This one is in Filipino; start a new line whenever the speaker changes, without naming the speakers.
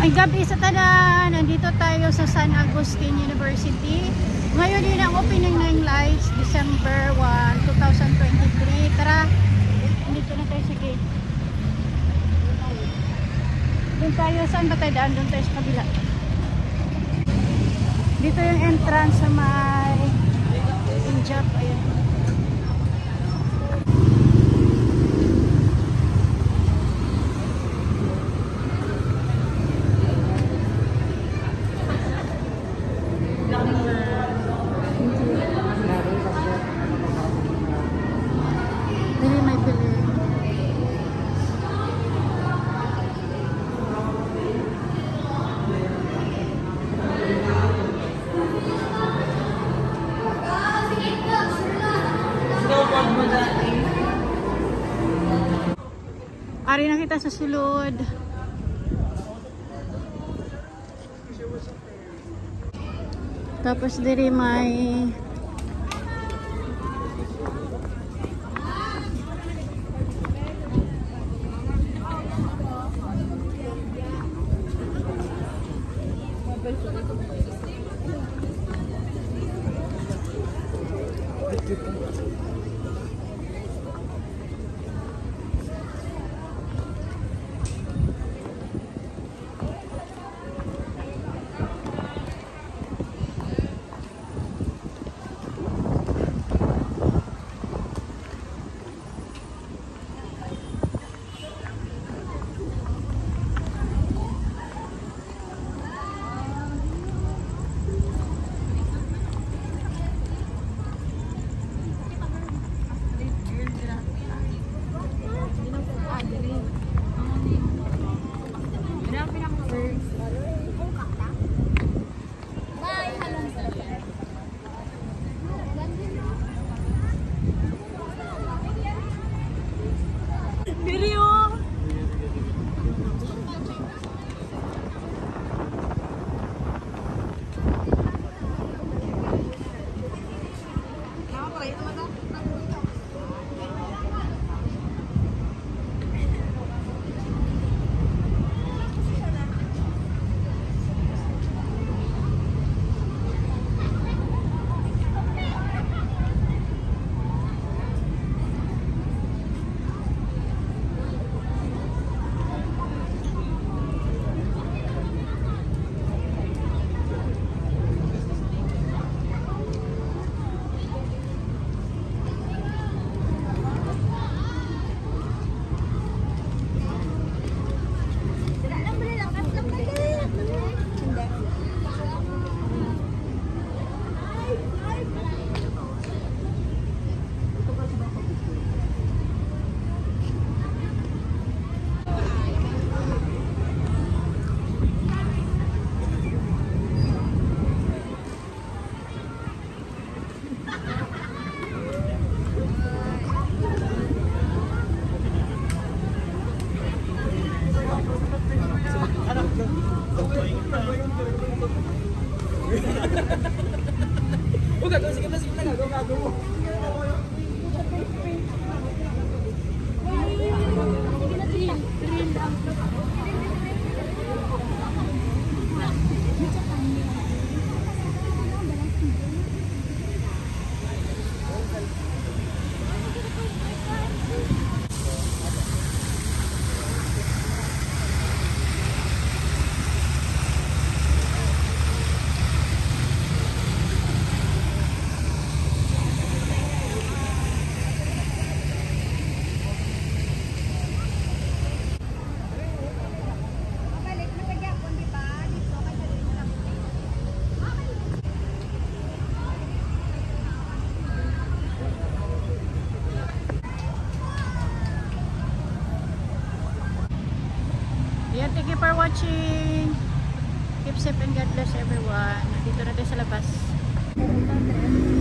May gabi sa tanan. Nandito tayo sa San Agustin University. Ngayon din ang opening ng lights, December 1, 2023. Tara, nandito na tayo sa gate. Doon tayo, saan ba tayo daan? Doon tayo sa kabila. Dito yung entrance sa may Injap. Ayan. Dili may pili. Ari na kita sa sulod. Tapos diri may Ayan, thank you for watching. Keep safe and God bless everyone. Dito na tayo sa labas.